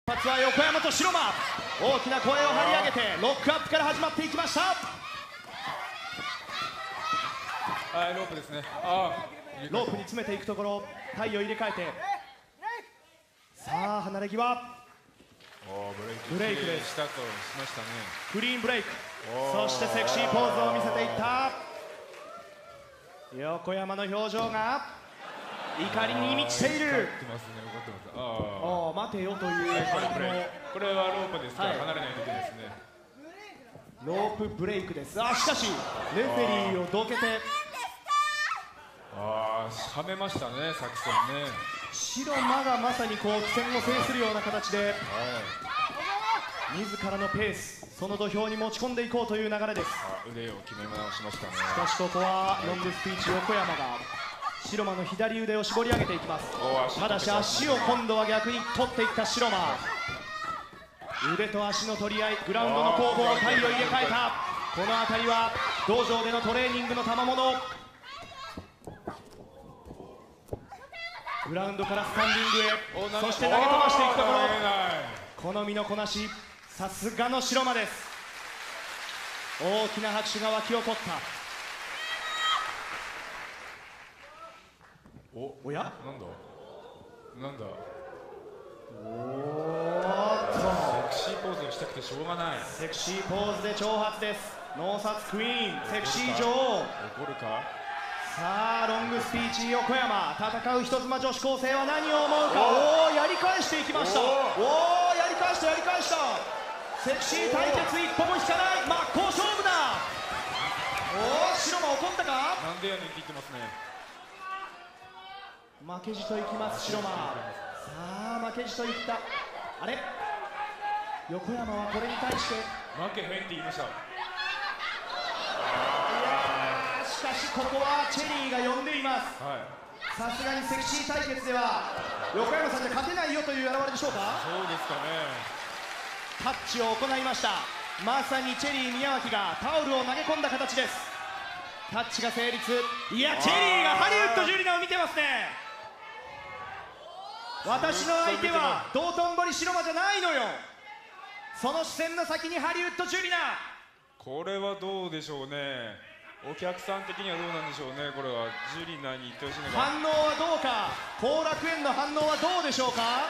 一発は横山と白間、大きな声を張り上げてロックアップから始まっていきました。 はい、ロープですね。 ロープに詰めていくところ、体を入れ替えて、さあ離れ際、ブレイクです。 したとしましたね。 クリーンブレイク、そしてセクシーポーズを見せていった横山の表情が怒りに満ちている。待てよという感じの、 これはロープですから、離れないといけないですね。 ロープブレイクです。しかしレフェリーをどけて、 はめましたね、作戦ね。 白間がまさにこう苦戦を制するような形で、自らのペース、その土俵に持ち込んでいこうという流れです。 腕を決め直しましたね。 しかしここはロングスピーチ横山が白間の左腕を絞り上げていきます。ただし足を今度は逆に取っていった白間、腕と足の取り合い、グラウンドの攻防、体を入れ替えた。この辺りは道場でのトレーニングの賜物。グラウンドからスタンディングへ、そして投げ飛ばしていくところ、この身のこなし、さすがの白間です。大きな拍手が沸き起こった。おや、 なんだセクシーポーズをしたくてしょうがない。 セクシーポーズで挑発です。ノーサツクイーン、セクシー女王。 怒るか。 さあロングスピーチ横山、戦う人妻女子高生は何を思うか。やり返していきました。やり返したセクシー対決、一歩も引かない、真っ向勝負だ。白間怒ったか。 なんでやねんって言ってますね。 負けじといきます白間。さあ負けじといった。あれ、横山はこれに対して負けへんって言いました。 しかしここはチェリーが呼んでいます。さすがにセクシー対決では横山さんじゃ勝てないよという表れでしょうか。 そうですかね。 タッチを行いました。まさにチェリー宮脇がタオルを投げ込んだ形です。タッチが成立。いや、チェリーがハリウッドジュリナを見てますね。私の相手は道頓堀白間じゃないのよ。その視線の先にハリウッドジュリナ。 これはどうでしょうね。お客さん的にはどうなんでしょうね。これはジュリナに行ってほしいのが。 反応はどうか、後楽園の反応はどうでしょうか。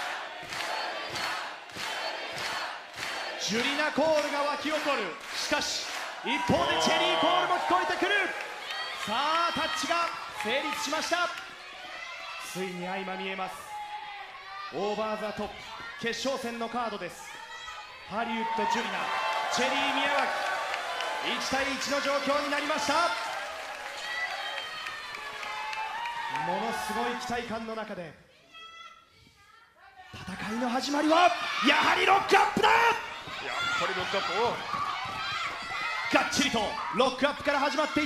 ジュリナコールが沸き起こる。しかし一方でチェリーコールも聞こえてくる。さあタッチが成立しました。ついに相まみえます。オーバーザトップ決勝戦のカードです。ハリウッドジュリナ、チェリー宮脇、1対1の状況になりました。ものすごい期待感の中で戦いの始まりはやはりロックアップだ。 やっぱりロックアップをがっちりとロックアップから始まっていった。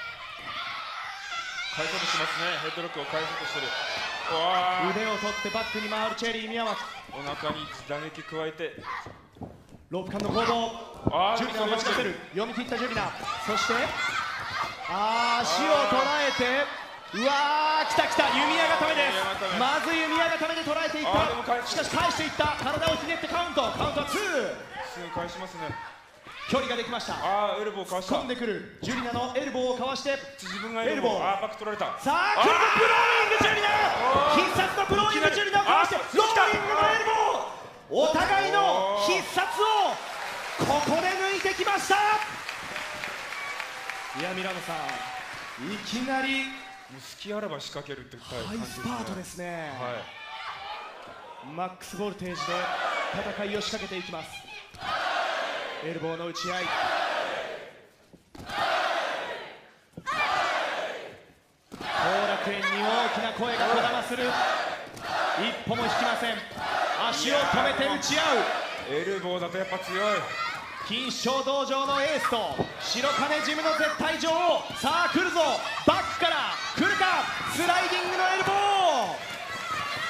返そうとしますね。ヘッドロックを返そうとしてる。 腕を取ってバックに回るチェリー宮脇、 お腹に打撃加えてロープ間の攻防、ジュリナを持ち出せる。読み切ったジュリナ、そして足を捉えて、来た弓矢固めです。まず弓矢固めで捉えていった。しかし返していった。体をひねってカウントは2。 すぐ返しますね。 距離ができました。 エルボーかわした。 突っ込んでくるジュリナのエルボーをかわして、 自分がエルボー。バック取られた。 さあ来るぞ、ブローイングジュリナ、必殺のブローイングジュリナをかわしてローイングのエルボー、お互いの必殺をここで抜いてきました。いやミラノさん、いきなり隙あらば仕掛けるってハイスパートですね。マックスボルテージで戦いを仕掛けていきます。エルボーの打ち合い、後楽園に大きな声がこだまする。一歩も引きません。足を止めて打ち合う。 エルボーだとやっぱ強い。 錦糸町道場のエースと白金ジムの絶対女王。さあ来るぞ、バックから来るか、スライディングのエルボー。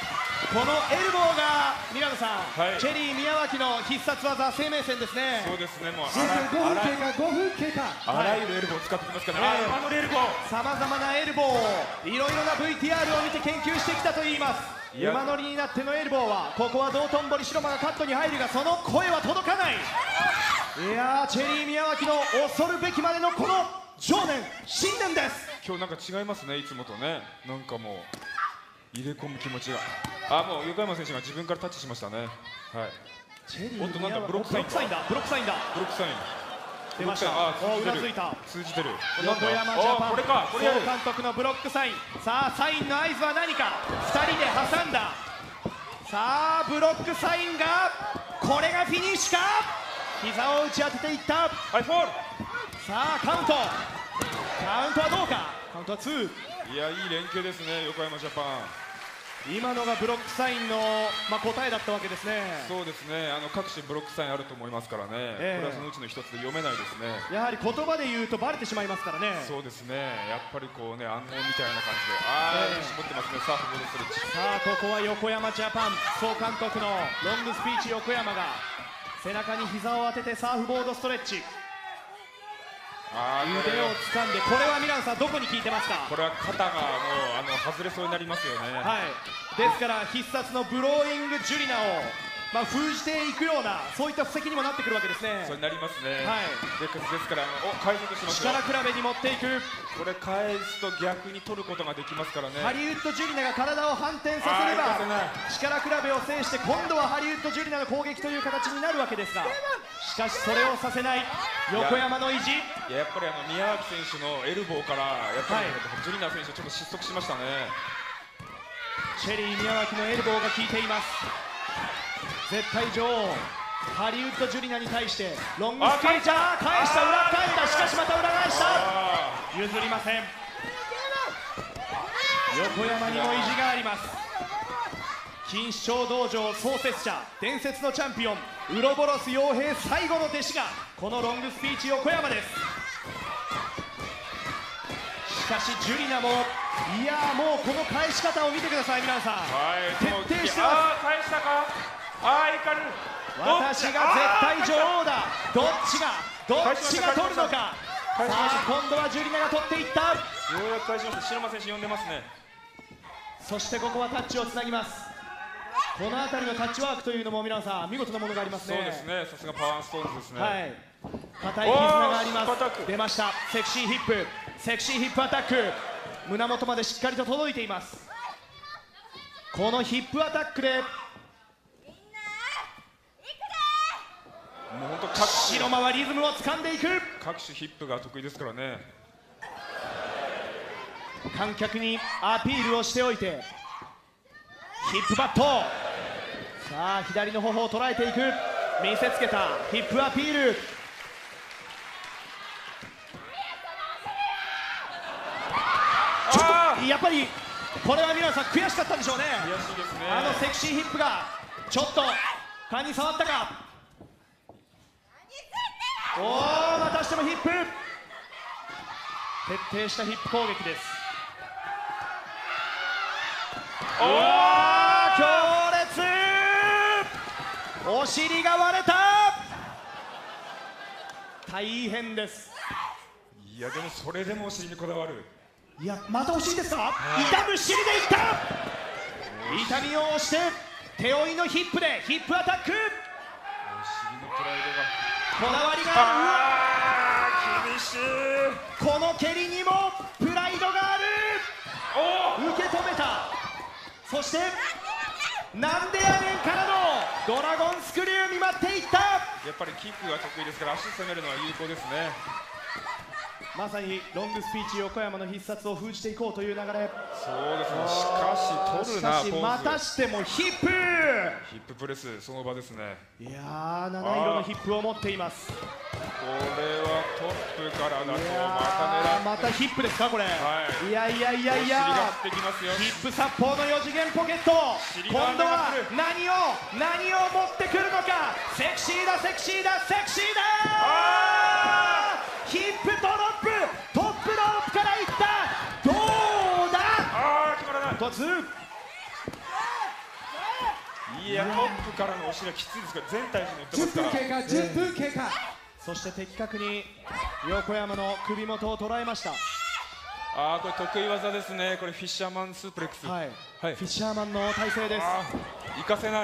このエルボーがミラノさん、 はい、 チェリー宮脇の必殺技生命線ですね。 そうですね、もう 5分経過、5分経過。 あらゆるエルボーを使ってきますからね。今のエルボー、 さまざまなエルボーをいろいろな VTR を見て研究してきたといいます。馬乗りになってのエルボーは、ここは道頓堀白間がカットに入るが、その声は届かない。いやー、チェリー宮脇の恐るべきまでのこの情念、信念です。 今日なんか違いますね、いつもとね。なんかもう入れ込む気持ちが、あ、もう横山選手が自分からタッチしましたね。はい、 チェリー宮脇、 ブロックサインだ、 ブロックサインだ、 ブロックサイン出ました。うなずいた。 通じてる。 横山ジャパン、 これか、これやる。 総監督のブロックサイン。さあ、サインの合図は何か。2人で挟んだ。さあ、ブロックサインが、これがフィニッシュか。膝を打ち当てていった。 はい、フォール。 さあ、カウントはどうか。カウントは2。 いや、いい連携ですね、横山ジャパン。 今のがブロックサインの、答えだったわけですね。 そうですね、各種ブロックサインあると思いますからね、これはそのうちの一つで読めないですね。 やはり言葉で言うとバレてしまいますからね。 そうですね、やっぱりこうね、暗号みたいな感じで、絞ってますね、サーフボードストレッチ。 さあ、ここは横山ジャパン、総監督のロングスピーチ横山が背中に膝を当ててサーフボードストレッチ。腕を掴んで、これはミラノさん、どこに効いてますか。 これは肩がもう外れそうになりますよね。 はい、ですから必殺のブローイングジュリナを、封じていくような、そういった布石にもなってくるわけですね。 そうになりますね。 はい、 ですから解説しますよ。 力比べに持っていく。 これ返すと逆に取ることができますからね。 ハリウッドジュリナが体を反転させれば力比べを制して、今度はハリウッドジュリナの攻撃という形になるわけですが、しかしそれをさせない横山の意地。 やっぱり宮脇選手のエルボーからやっぱり、ジュリナ選手ちょっと失速しましたね。 チェリー宮脇のエルボーが効いています。絶対女王ハリウッドジュリナに対してロングスピーチャー返した、裏返った、しかしまた裏返した。譲りません。横山にも意地があります。錦糸町道場創設者、伝説のチャンピオンウロボロス陽平最後の弟子がこのロングスピーチ横山です。しかしジュリナも、いやー、もうこの返し方を見てください、皆さん。徹底してます。 返したか。いかる。 私が絶対女王だ。どっちが取るのか。さあ、今度はジュリナが取っていった。 ようやく返しました。白間選手呼んでますね。 そしてここはタッチをつなぎます。この辺りのタッチワークというのも皆さん見事なものがありますね。 そうですね、さすがパワーストーンズですね。 はい、硬い絆があります。出ました、セクシーヒップ、セクシーヒップアタック。胸元までしっかりと届いています。このヒップアタックでもう本当白間はリズムを掴んでいく。 各種ヒップが得意ですからね。 観客にアピールをしておいて、ヒップバット。さあ、左の頬を捉えていく。見せつけたヒップアピール。ちょっとやっぱりこれは皆さん悔しかったんでしょうね。 悔しいですね。 セクシーヒップがちょっと勘に触ったか。またしてもヒップ。徹底したヒップ攻撃です。強烈。お尻が割れた。大変です。 いや、でもそれでもお尻にこだわる。 いや、またお尻ですか。痛む尻でいった。痛みを押して手負いのヒップでヒップアタック。 お尻のプライドが、こだわりがある。厳しい。 この蹴りにもプライドがある。受け止めた。そしてなんでやねんからのドラゴンスクリュー見舞っていった。 やっぱりキックが得意ですから、足攻めるのは有効ですね。 まさにロングスピーチ横山の必殺を封じていこうという流れ。 そうですね。しかし取るな。 しかしまたしてもヒップ。 ヒッププレス、その場ですね。 いやー、七色のヒップを持っています。 これはトップからだとまたヒップですかこれ。いやいやいやいや、ヒップ殺法の4次元ポケット。今度は何を持ってくるのか。セクシーだセクシーだセクシーだ。ヒップドロップ、トップロープからいった。どうだ。 決まらない。 突。 いや、トップからの押しがきついですから、全体重に打ってま 10 すから。 分経過10分経過そして的確に横山の首元を捉えました。 ああ、これ得意技ですね。これフィッシャーマンスープレックス。 はい、 はい、 フィッシャーマンの体勢です。 行かせない。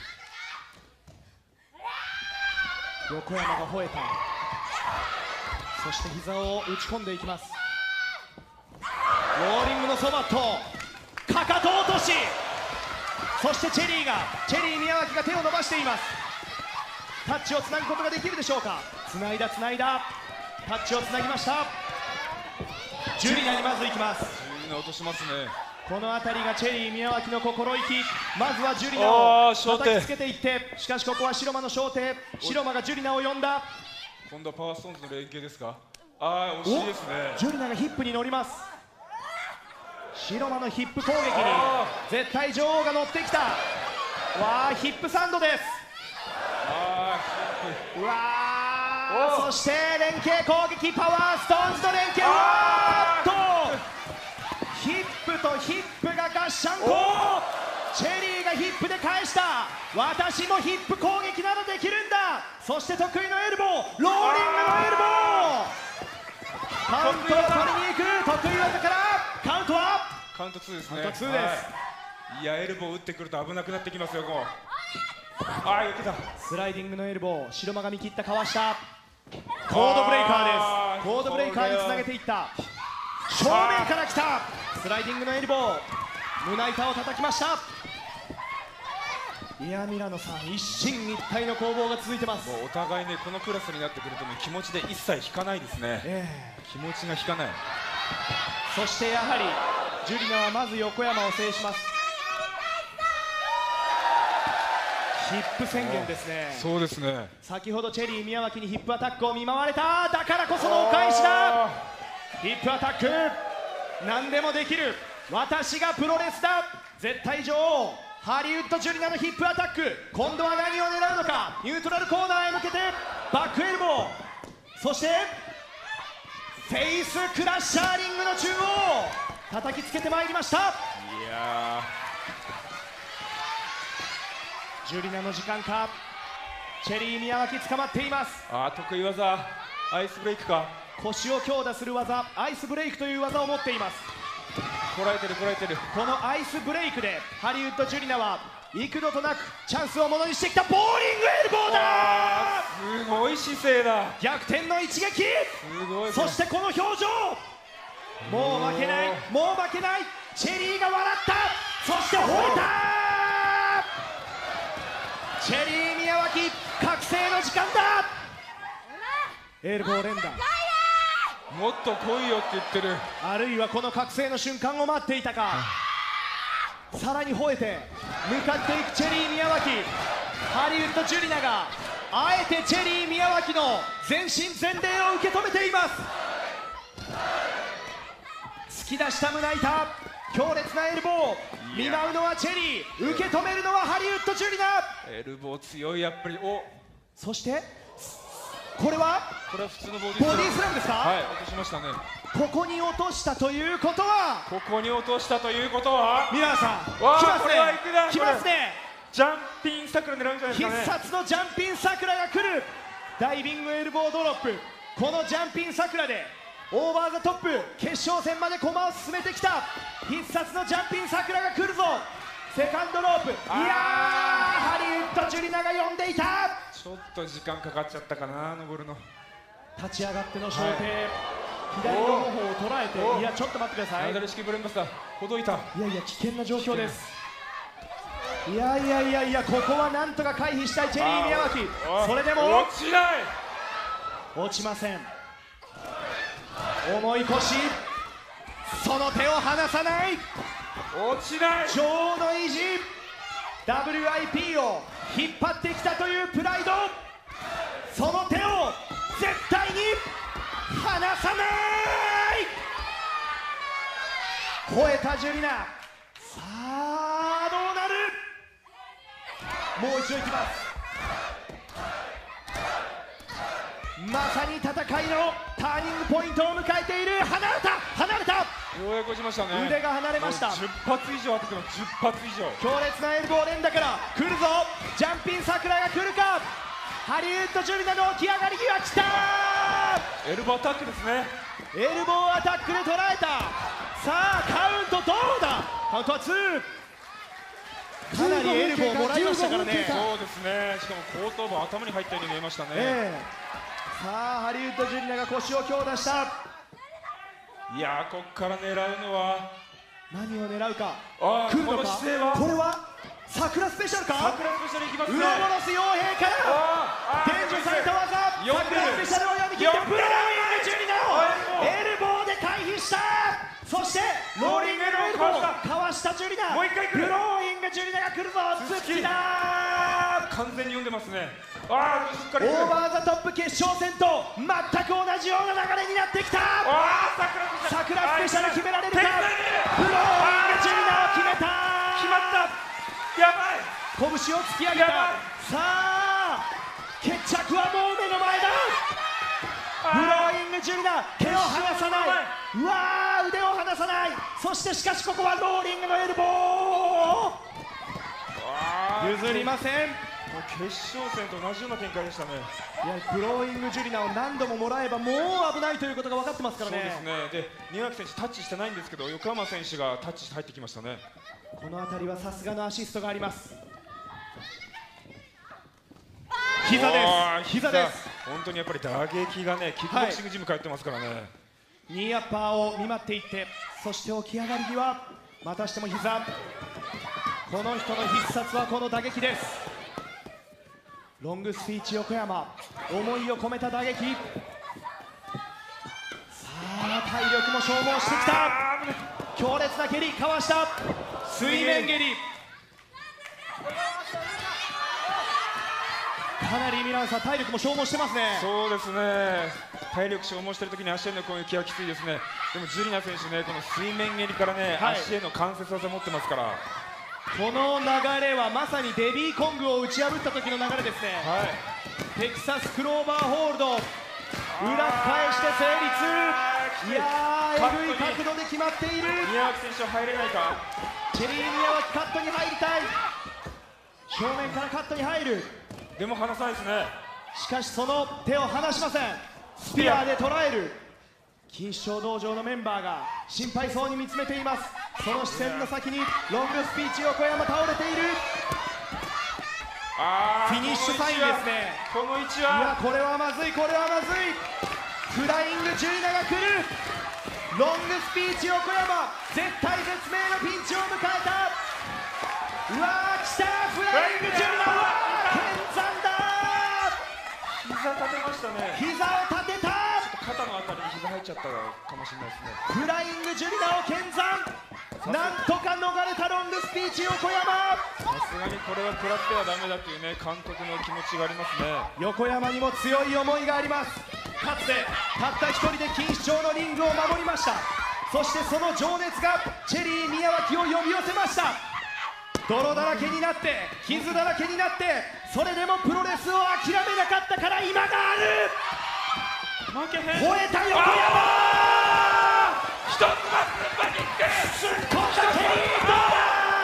横山が吠えた。そして膝を打ち込んでいきます。ローリングのソバット、かかと落とし、そしてチェリー宮脇が手を伸ばしています。タッチをつなぐことができるでしょうか。つないだタッチをつなぎました。ジュリナにまず行きます。 ジュリナ落としますね。 この辺りがチェリー宮脇の心意気。まずはジュリナを叩きつけていって、しかしここは白間の小手。白間がジュリナを呼んだ。 今度はパワーストーンズの連携ですか。ああ、惜しいですね。 ジュリナがヒップに乗ります。白間のヒップ攻撃に絶対女王が乗ってきた。わあ、ヒップサンドです。うわー、そして連携攻撃、パワーストーンズと連携。ヒップとヒップがガッシャンコ。チェリーがヒップで返した。私もヒップ攻撃などできるんだ。そして得意のエルボー、ローリングのエルボー。カウントを取りに行く。得意技からカウントはカウント2ですね。 カウント2です。 はい、いや、エルボー打ってくると危なくなってきますよ。もうああ、言ってた。 スライディングのエルボー、白間が見切ったかわした。コードブレイカーです。コードブレイカーにつなげていった。正面から来たスライディングのエルボー、胸板を叩きました。いや、ミラノさん、一進一退の攻防が続いてます。 もうお互いね、このクラスになってくるとね、気持ちで一切引かないですね。気持ちが引かない。 そしてやはりジュリナはまず横山を制します。ヒップ宣言ですね。 そうですね。 先ほどチェリー宮脇にヒップアタックを見舞われた。だからこそのお返しだ。ヒップアタック、何でもできる、私がプロレスだ。絶対女王ハリウッドジュリナのヒップアタック、今度は何を狙うのか。ニュートラルコーナーへ向けてバックエルボー、そしてフェイスクラッシャーリングの中央叩きつけてまいりました。 いやジュリナの時間か。チェリー宮脇捕まっています。 あ、得意技アイスブレイクか。 腰を強打する技、アイスブレイクという技を持っています。 こらえてるこらえてる。 このアイスブレイクでハリウッドジュリナは幾度となくチャンスをものにしてきた。ボーリングエルボーだ。 すごい姿勢だ。 逆転の一撃。 すごい。 そしてこの表情、もう負けない、もう負けない。チェリーが笑った。そして吠えた。チェリー宮脇、覚醒の時間だ。エルボー連打、 もっと来いよって言ってる。 あるいはこの覚醒の瞬間を待っていたか。さらに吠えて向かっていくチェリー宮脇。ハリウッドジュリナがあえてチェリー宮脇の全身全霊を受け止めています。突き出した胸板、強烈なエルボー、見舞うのはチェリー、受け止めるのはハリウッドジュリナ。 エルボー強い、やっぱり。お、 そしてこれはこれは普通のボディスラムですか。 はい、落としましたね。 ここに落としたということは、 ここに落としたということは、 ミラーさん、来わあ、 ますこれは行くな。 ね、来ますね。 ジャンピン桜狙うんじゃないです必かね。 殺のジャンピン桜が来る。ダイビングエルボードロップ、このジャンピン桜でオーバーザトップ、決勝戦まで駒を進めてきた。必殺のジャンピン桜が来るぞ。セカンドロープ、いやー、ハリウッドジュリナが呼んでいた。 ちょっと時間かかっちゃったかな、登るの。 立ち上がっての小手、左の方を捉えて、いやちょっと待ってください。 ナダル式ブレンバスター、ほどいた。 いやいや危険な状況です。いやいやいやいや、ここはなんとか回避したいチェリー宮脇。それでも落ちない。 落ちません。重い腰、その手を離さない。 落ちない。 女王の意地、 WIP を引っ張ってきたというプライド、その手を絶対に離さない。吠えたジュリナ。さあどうなる。もう一度いきます。 まさに戦いのターニングポイントを迎えている。離れたようやく落ちましたね。 腕が離れました。 もう10発以上当てても10発以上。 強烈なエルボー連打から来るぞ。ジャンピン桜が来るか。ハリウッドジュリナの起き上がり際来た。 エルボーアタックですね。 エルボーアタックで捉えた。さあカウントどうだ。カウントは2。かなりエルボーもらいましたからね。 そうですね。しかも後頭部頭に入ったように見えましたね。 さあハリウッドジュリナが腰を強打した。 いやー、ここから狙うのは何を狙うか。 来るのか。これは桜スペシャルか。 桜スペシャルいきますね。 ウロボロス傭兵から伝授された技、桜スペシャルを読み切ってブローイングジュリナをエルボーで回避した。そしてローリングのエルボーかわしたジュリナ。 もう一回来る。 ブローイングジュリナが来るぞ。ツッキーだ。 完全に読んでますね。しっかりオーバーザトップ決勝戦と全く同じような流れになってきた。桜スペシャル決められるか。ブローイングジュリナを決めた。 決まった。やばい。 拳を突き上げた。さあ決着はもう目の前だ。ブローイングジュリナ、手を離さない。うわー、腕を離さない。そしてしかしここはローリングのエルボー譲りません。 もう決勝戦と同じような展開でしたね。 いや、ブローイングジュリナを何度ももらえばもう危ないということが分かってますからね。 そうですね。で、宮脇選手タッチしてないんですけど、横浜選手がタッチして入ってきましたね。 この辺りはさすがのアシストがあります。膝です。膝です。 本当にやっぱり打撃がね、キックボクシングジム通ってますからね。 ニーアッパーを見舞っていって、そして起き上がり際、またしても膝。この人の必殺はこの打撃です。ロングスピーチ横山、思いを込めた打撃。さあ体力も消耗してきた。強烈な蹴りかわした。水面蹴り。かなりミランさん体力も消耗してますね。 そうですね。体力消耗している時に足への攻撃はきついですね。でもジュリナ選手ね、この水面蹴りからね、足への関節技持ってますから。 この流れはまさにデビーコングを打ち破った時の流れですね。テキサスクローバーホールド、裏返して成立。いやー、えぐい角度で決まっている。 宮脇選手は入れないか。 チェリー宮脇カットに入りたい。正面からカットに入る。 でも離さないですね。 しかしその手を離しません。スピアーで捉える。錦糸町道場のメンバーが心配そうに見つめています。その視線の先にロングスピーチ横山倒れている。フィニッシュサインですね。 この位置は、 いや、これはまずい、これはまずい。フライングジュリナが来る。ロングスピーチ横山、絶体絶命のピンチを迎えた。うわー、来た。フライングジュリナ、うわー、剣山だ。 膝立てましたね。 膝を立てた。 肩のあたりに膝入っちゃったかもしれないですね。 フライングジュリナを剣山。なんとか逃れたロングスピーチ横山。 さすがにこれは食らってはダメだというね、監督の気持ちがありますね。 横山にも強い思いがあります。かつてたった一人で錦糸町のリングを守りました。そしてその情熱がチェリー宮脇を呼び寄せました。泥だらけになって傷だらけになって、それでもプロレスを諦めなかったから今がある。 負けへん。 吠えた横山。 一つまずバキック。 突っ込んだ蹴り。どうだ。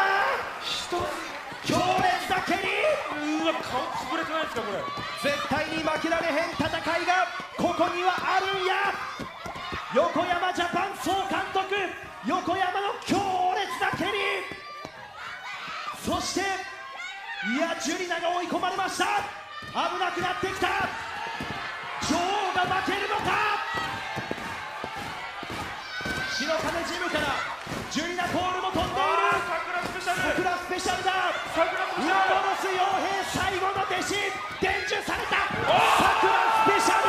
強烈な蹴り。 うわ、顔潰れてないですかこれ。 絶対に負けられへん戦いがここにはあるんや。横山ジャパン総監督、横山の強烈な蹴り。そしていや、ジュリナが追い込まれました。危なくなってきた。女王が負けるのか。白金ジムからジュリナコールも飛んでいる。桜スペシャルだ。ウラボロス傭兵最後の弟子、伝授された桜スペシャル。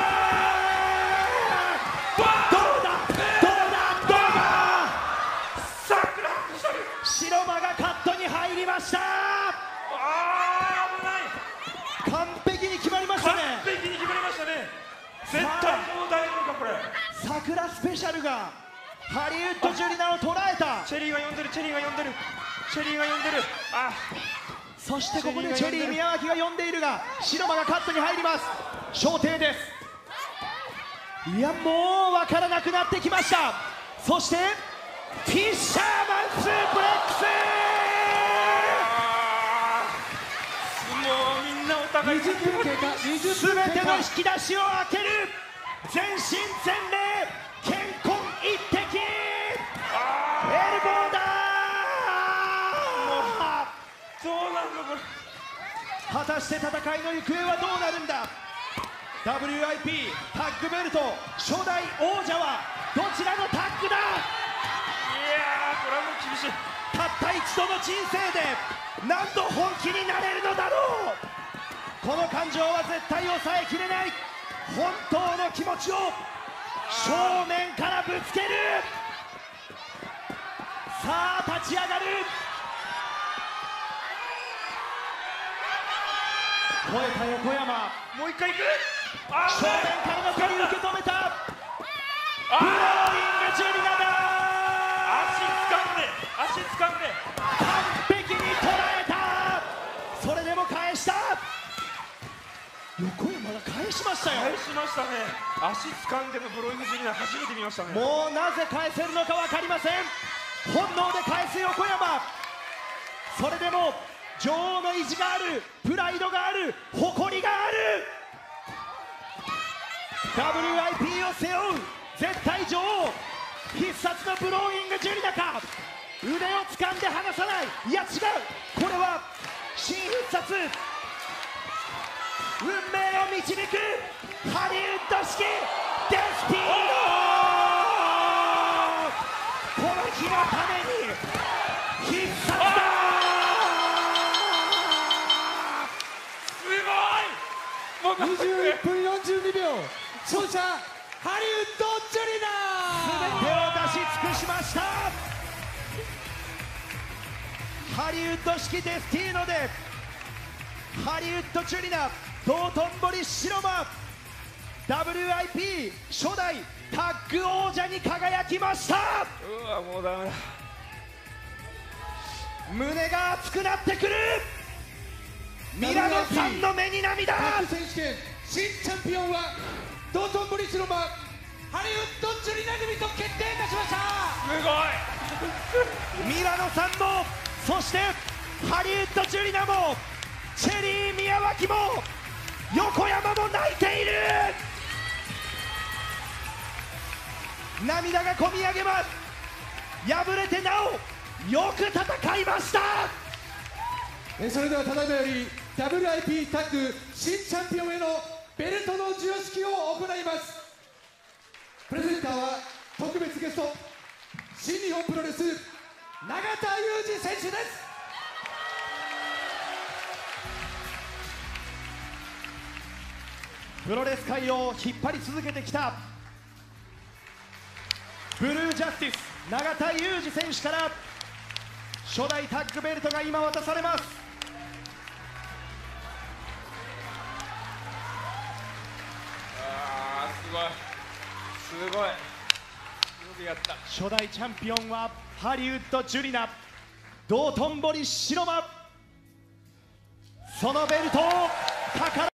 どうだどうだどうだ。 桜スペシャル。 白間がカットに入りました。 危ない。 完璧に決まりましたね。 完璧に決まりましたね。絶対もう大丈夫かこれ。 桜スペシャルがハリウッドジュリナを捉えた。 チェリーが呼んでる、チェリーが呼んでる、チェリーが呼んでる。あ、 そしてここでチェリー宮脇が呼んでいるが、白間がカットに入ります。小艇です。 いや、もう分からなくなってきました。そしてフィッシャーマンスープレックもうみんなお互い 20分経過20 ス、 分経過全ての引き出しを開ける、全身全霊健魂一滴、エルボーだどうなんだこれ。 ー。果たして戦いの行方はどうなるんだ。 WIP タッグベルト初代王者はどちらのタッグだ。 いやー、これはもう厳しい。 たった一度の人生で何度本気になれるのだろう。この感情は絶対抑えきれない。本当の気持ちを正面からぶつける。さあ立ち上がる。吠えた横山、 もう一回いく。 正面からの蹴り受け止めた。ブローイングジュリナだ。 足掴んで完璧に捉えた。それでも返した。横山が返しましたよ。 返しましたね。足掴んでのブローイングジュリナー初めて見ましたね。 もうなぜ返せるのか分かりません。本能で返す横山。それでも女王の意地がある、プライドがある、誇りがある。 WIP を背負う絶対女王、必殺のブローイングジュリナか。腕を掴んで離さない。いや違う、これは新必殺。運命を導くハリウッド式デスティーノ。この日のために必殺だ。 すごい。もう 21分42秒勝者ハリウッドジュリナ全てを出し尽くしました。ハリウッド式デスティーノでハリウッドジュリナ道頓堀白間 WIP 初代タッグ王者に輝きました。 うわ、もうダメだ。 胸が熱くなってくる。ミラノさんの目に涙。 タッグ選手権新チャンピオンは道頓堀白間ハリウッドジュリナ組と決定いたしました。 すごい。 ミラノさんも、そしてハリウッドジュリナも、チェリー宮脇も、横山も泣いている。涙がこみ上げます。敗れてなおよく戦いました。 それではただいまより WIP タッグ新チャンピオンへのベルトの授与式を行います。プレゼンターは特別ゲスト新日本プロレス永田裕二選手です。 プロレス界を引っ張り続けてきたブルージャスティス永田裕二選手から初代タッグベルトが今渡されます。 すごい。すごい。よくやった。 初代チャンピオンはハリウッドジュリナ道頓堀白間。そのベルトを宝